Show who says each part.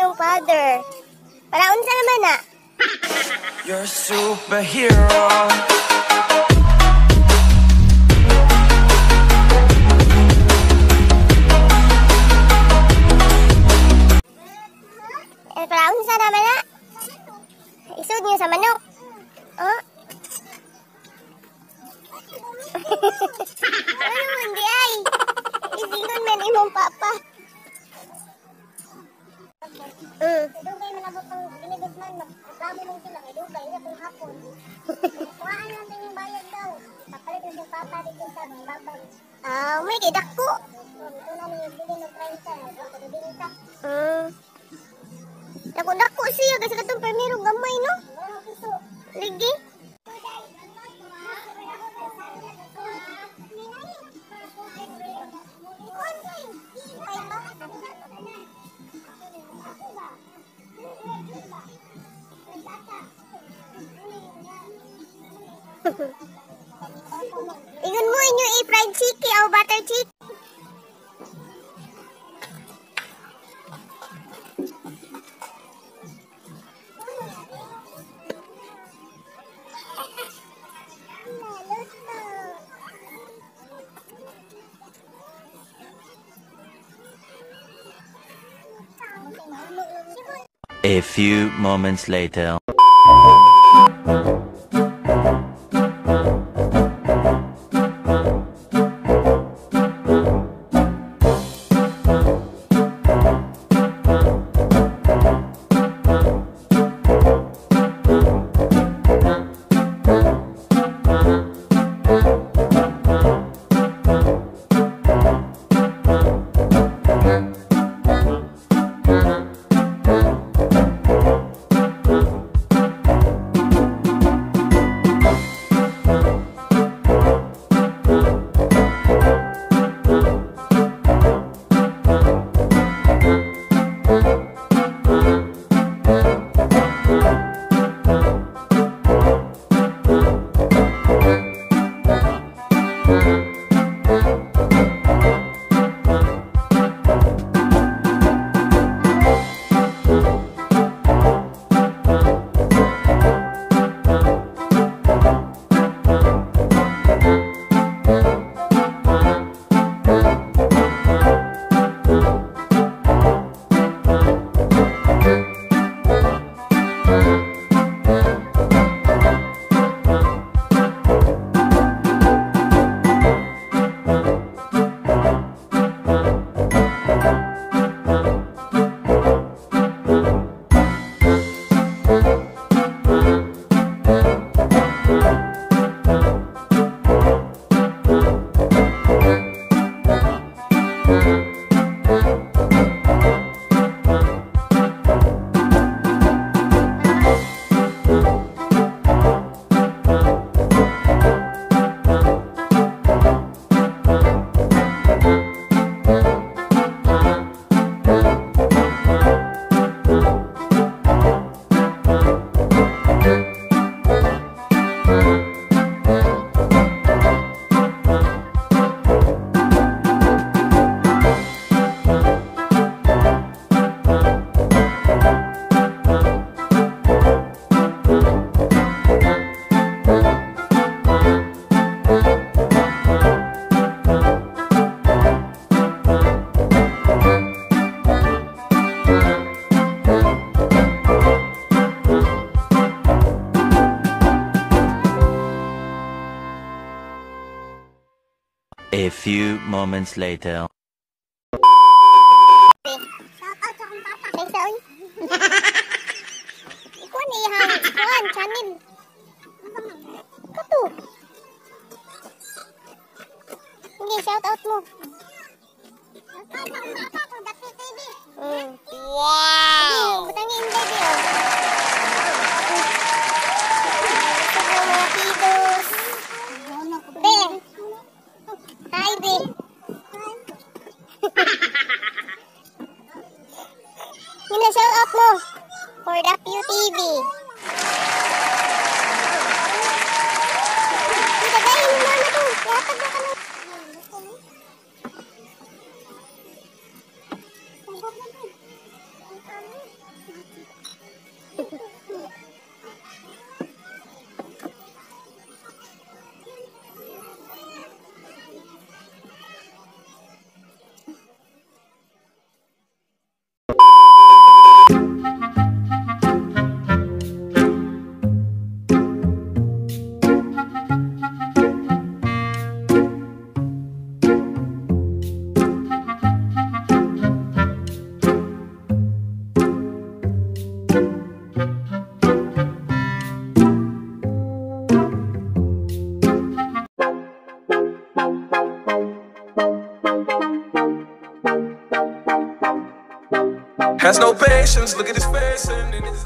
Speaker 1: iyong father. Para unsa naman na?
Speaker 2: You're a superhero.
Speaker 1: Para unsa naman na? Isud niyo sa manok. Oh? Ano hindi ay? Isingon man imong papa.
Speaker 3: Dugay malabot ang binigod man, magklamo mong sila, kay dugay, ina kung hapon. Kuhaan lang din yung bayad daw. Papalit na yung papa dito sa babay.
Speaker 1: May kidak ko.
Speaker 3: Ito na niya, bili ng 30, ako na binita.
Speaker 1: Dako siya, kasi katong permirong gamay, no?
Speaker 3: Ano piso?
Speaker 1: Ligi. Ingon mo inyo i-fried chicken o butter chicken.
Speaker 4: A few moments later. A few moments later.
Speaker 1: Ikuan ihang ikuan channel. Kato. Hindi shout out mo. Wow. Butangin baby. Be. Hi be. Hina shout out mo for the PUTV.
Speaker 2: Has no patience, look at his face and in his